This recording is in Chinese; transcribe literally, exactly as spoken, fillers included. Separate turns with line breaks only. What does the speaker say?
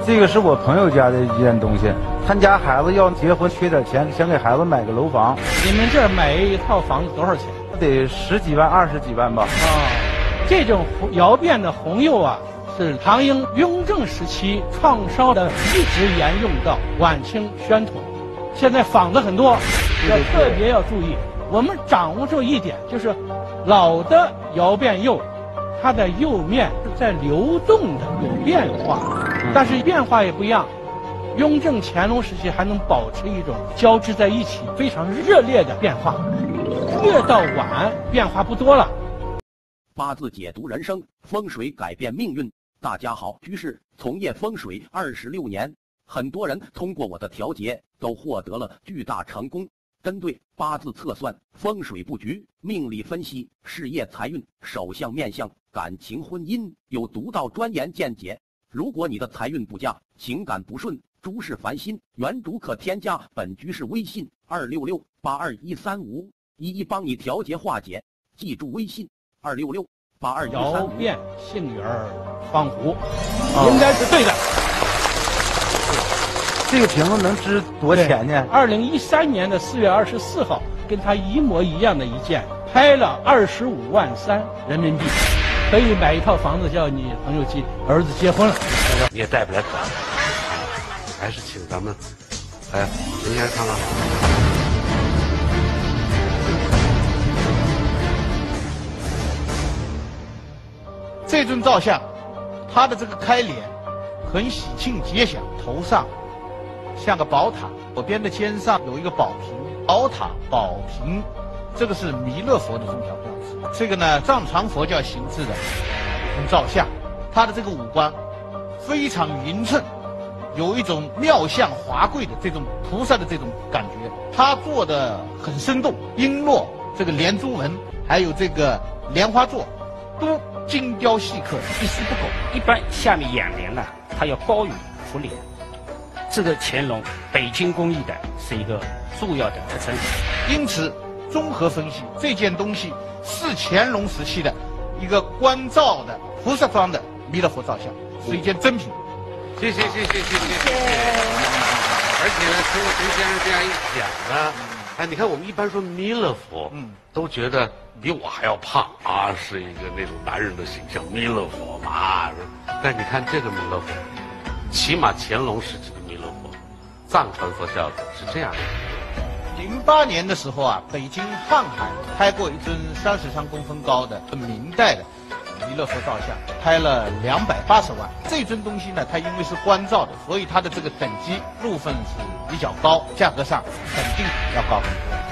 这个是我朋友家的一件东西，他家孩子要结婚，缺点钱，想给孩子买个楼房。
你们这儿买一套房子多少钱？
得十几万、二十几万吧。
啊，这种窑变的红釉啊，是唐英雍正时期创烧的，一直沿用到晚清宣统。现在仿的很多，要特别要注意。我们掌握住一点，就是老的窑变釉，它的釉面是在流动的，有变化，但是变化也不一样。雍正、乾隆时期还能保持一种交织在一起、非常热烈的变化，越到晚变化不多了。
八字解读人生，风水改变命运。大家好，居士从业风水二十六年，很多人通过我的调节都获得了巨大成功。针对八字测算、风水布局、命理分析、事业财运、手相面相、感情婚姻，有独到专研见解。如果你的财运不佳、情感不顺、诸事烦心，原主可添加本居士微信二六六八二一三五，一一帮你调节化解。记住微信二六六八二一三五。
窑变幸运儿方壶，应该是对的。
这个瓶子能值多少钱呢？
二零一三年的四月二十四号，跟它一模一样的一件，拍了二十五万三人民币，可以买一套房子，叫你朋友去儿子结婚了。
你也带不来款，还是请咱们哎陈先生看看。
这尊造像，它的这个开脸很喜庆吉祥，头上像个宝塔，左边的肩上有一个宝瓶，宝塔宝瓶，这个是弥勒佛的宗教标志。这个呢，藏传佛教形制的一尊造像，它的这个五官非常匀称，有一种妙相华贵的这种菩萨的这种感觉。它做的很生动，璎珞、这个连珠纹，还有这个莲花座，都精雕细刻，一丝不苟。
一般下面眼帘呢，它要高于俯脸。这个乾隆北京工艺的是一个重要的特征。
因此，综合分析，这件东西是乾隆时期的一个官造的菩萨装的弥勒佛造像，是一件真品。
谢谢谢谢谢谢谢谢。而且呢，听了陈先生这样一讲呢，哎，你看我们一般说弥勒佛，嗯，都觉得比我还要胖啊，是一个那种男人的形象，弥勒佛嘛。但你看这个弥勒佛，起码乾隆时期的弥勒佛，藏传佛教的是这样的。
零八年的时候啊，北京、上海拍过一尊三十三公分高的明代的弥勒佛造像，拍了两百八十万。这尊东西呢，它因为是官造的，所以它的这个等级入分是比较高，价格上肯定要高很多。